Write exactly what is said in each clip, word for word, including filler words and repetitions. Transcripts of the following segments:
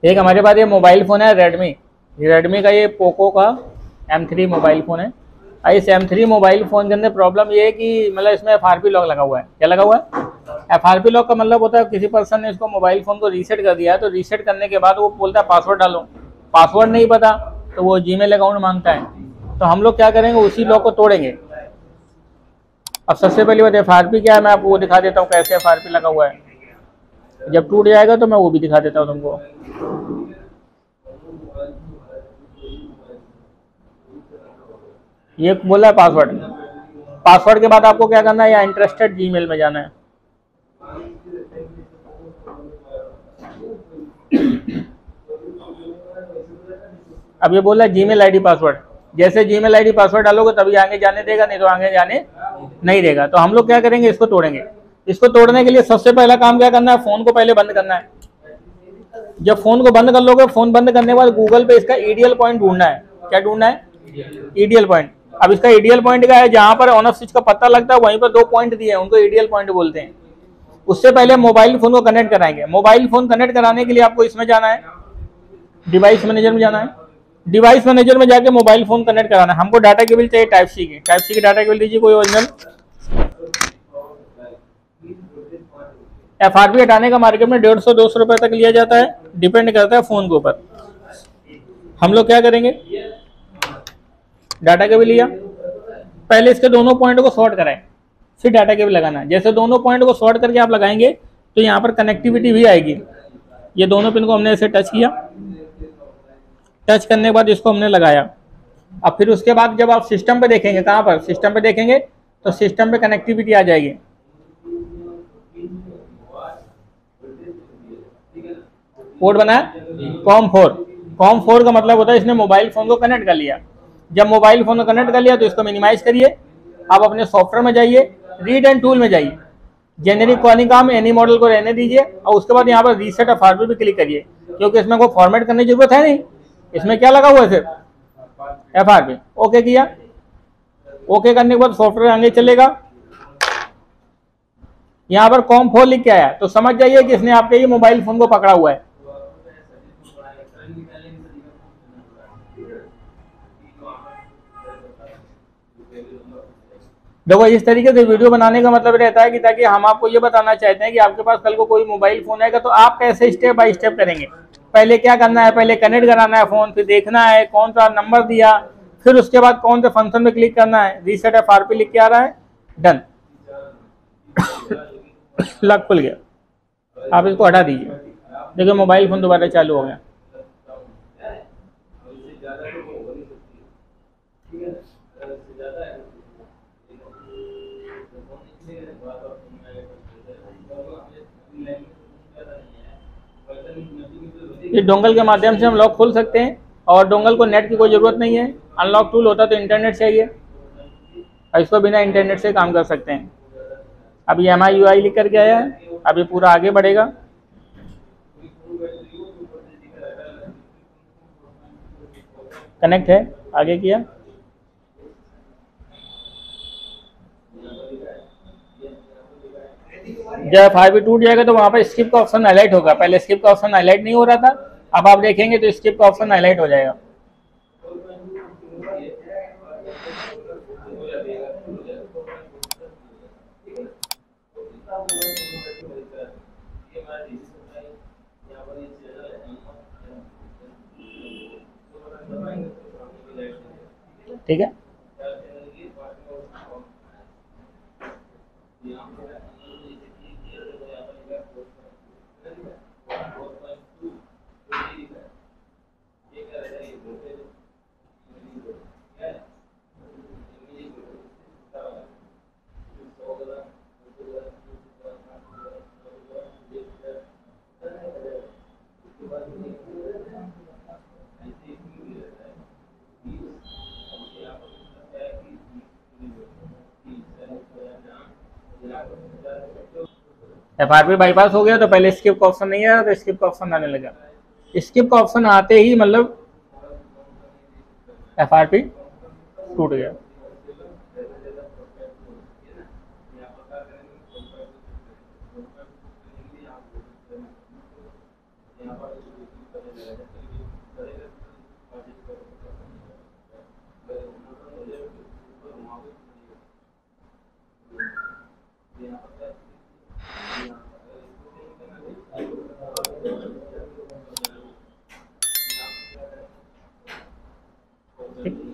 एक हमारे पास ये मोबाइल फ़ोन है रेडमी, रेडमी का ये पोको का एम थ्री मोबाइल फ़ोन है। इस एम थ्री मोबाइल फ़ोन के अंदर प्रॉब्लम ये है कि मतलब इसमें एफ आर पी लॉक लगा हुआ है। क्या लगा हुआ है? एफ आर पी लॉक का मतलब होता है किसी पर्सन ने इसको मोबाइल फ़ोन को रीसेट कर दिया है, तो रीसेट करने के बाद वो बोलता है पासवर्ड डालो, पासवर्ड नहीं पता तो वो जीमेल अकाउंट मांगता है। तो हम लोग क्या करेंगे, उसी लॉक को तोड़ेंगे। अब सबसे पहली बात एफ आर पी क्या है, मैं आपको वो दिखा देता हूँ कैसे एफ आर पी लगा हुआ है। जब टूट जाएगा तो मैं वो भी दिखा देता हूँ तुमको। ये बोला है पासवर्ड, पासवर्ड के बाद आपको क्या करना है, या इंटरेस्टेड जीमेल में जाना है। अब ये बोला जीमेल आईडी पासवर्ड, जैसे जीमेल आईडी पासवर्ड डालोगे तभी आगे जाने देगा, नहीं तो आगे जाने नहीं देगा। तो हम लोग क्या करेंगे, इसको तोड़ेंगे। इसको तोड़ने के लिए सबसे पहला काम क्या करना है, फोन को पहले बंद करना है। जब फोन को बंद कर लोगे, फोन बंद करने के बाद गूगल पे इसका ईडीएल पॉइंट ढूंढना है। क्या ढूंढना है? EDL point. अब इसका ईडीएल पॉइंट क्या है, जहां पर ऑन ऑफ स्विच का पता लगता है वहीं पर दो पॉइंट दिए हैं, उनको ईडीएल पॉइंट बोलते हैं। उससे पहले मोबाइल फोन को कनेक्ट कराएंगे। मोबाइल फोन कनेक्ट कराने के लिए आपको इसमें जाना है, डिवाइस मैनेजर में जाना है। डिवाइस मैनेजर में जाके मोबाइल फोन कनेक्ट कराना है। हमको डाटा केबल चाहिए टाइप सी की, टाइप सी की डाटा केबल दीजिए कोई ओरिजिनल। एफ आर पी हटाने का मार्केट में डेढ़ सौ दो सौ रुपए तक लिया जाता है, डिपेंड करता है फोन के ऊपर। हम लोग क्या करेंगे, डाटा केबल लिया, पहले इसके दोनों पॉइंट को शॉर्ट कराएं, फिर डाटा केबल लगाना है। जैसे दोनों पॉइंट को शॉर्ट करके आप लगाएंगे तो यहाँ पर कनेक्टिविटी भी आएगी। ये दोनों पिन को हमने ऐसे टच किया, टच करने के बाद इसको हमने लगाया। अब फिर उसके बाद जब आप सिस्टम पे देखेंगे, कहाँ पर सिस्टम पे देखेंगे तो सिस्टम पे कनेक्टिविटी आ जाएगी। पोर्ट बना है कॉम फोर। कॉम फोर का मतलब होता है इसने मोबाइल फोन को कनेक्ट कर लिया। जब मोबाइल फोन को कनेक्ट कर लिया तो इसको मिनिमाइज करिए। आप अपने सॉफ्टवेयर में जाइए, रीड एंड टूल में जाइए, जेनेरिक कॉलिंग काम एनी मॉडल को रहने दीजिए, और उसके बाद यहाँ पर रीसेट एफ आर पी पे क्लिक करिए, क्योंकि इसमें कोई फॉर्मेट करने की जरूरत है नहीं। इसमें क्या लगा हुआ है, सिर्फ एफ आर पी। ओके किया, ओके करने के बाद सॉफ्टवेयर आगे चलेगा। यहाँ पर कॉम फोर लिख के आया तो समझ जाइए कि इसने आपके ये मोबाइल फोन को पकड़ा हुआ है। देखो इस तरीके से वीडियो बनाने का मतलब रहता है कि ताकि हम आपको ये बताना चाहते हैं कि आपके पास कल को कोई मोबाइल फोन आएगा तो आप कैसे स्टेप बाय स्टेप करेंगे। पहले क्या करना है, पहले कनेक्ट कराना है फोन, फिर देखना है कौन सा नंबर दिया, फिर उसके बाद कौन से फंक्शन में क्लिक करना है। रीसेट एफ आर पी लिख के आ रहा है, डन। लॉक खुल गया। आप इसको हटा दीजिए, देखिए मोबाइल फोन दोबारा चालू हो गया। इस डोंगल के माध्यम से हम लॉक खोल सकते हैं, और डोंगल को नेट की कोई ज़रूरत नहीं है। अनलॉक टूल होता तो इंटरनेट चाहिए, और इसको बिना इंटरनेट से काम कर सकते हैं। अब ये एम आई यू आई लिख करके आया है, अब ये पूरा आगे बढ़ेगा। कनेक्ट है, आगे किया, जब एफ आर पी टूट जाएगा तो वहां पर स्किप का ऑप्शन हाईलाइट होगा। पहले स्किप का ऑप्शन हाईलाइट नहीं हो रहा था, अब आप देखेंगे तो स्किप का ऑप्शन हाईलाइट हो जाएगा। ठीक है, एफ आर पी बाईपास हो गया तो पहले स्किप का ऑप्शन नहीं आया तो स्किप का ऑप्शन आने लगा। स्किप का ऑप्शन आते ही मतलब एफ आर पी टूट गया।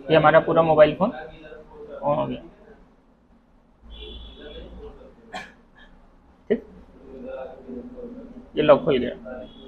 ये हमारा पूरा मोबाइल फ़ोन ऑन हो गया। ठीक, ये लॉक खुल गया।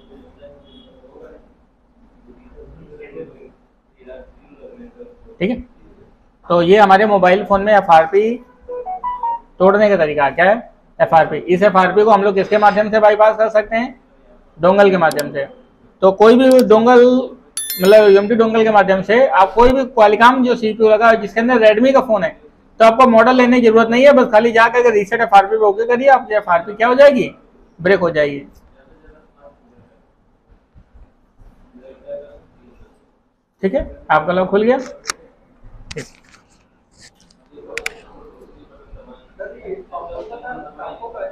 ठीक है, तो ये हमारे मोबाइल फ़ोन में एफ आर पी तोड़ने का तरीका क्या है। एफ आर पी, इस एफ आर पी को हम लोग किसके माध्यम से बाईपास कर सकते हैं, डोंगल के माध्यम से। तो कोई भी डोंगल मतलब यूएमटी डोंगल के माध्यम से आप कोई भी क्वालिकॉम जो सीपीयू लगा है जिसके अंदर रेडमी का फोन है, तो आपको मॉडल लेने की जरूरत नहीं है, बस खाली जाकर अगर रीसेट एफ आर पी पे ओके करिए, आपकी एफ आर पी क्या हो जाएगी, ब्रेक हो जाएगी। ठीक है, आपका लॉक खुल गया। ठीक।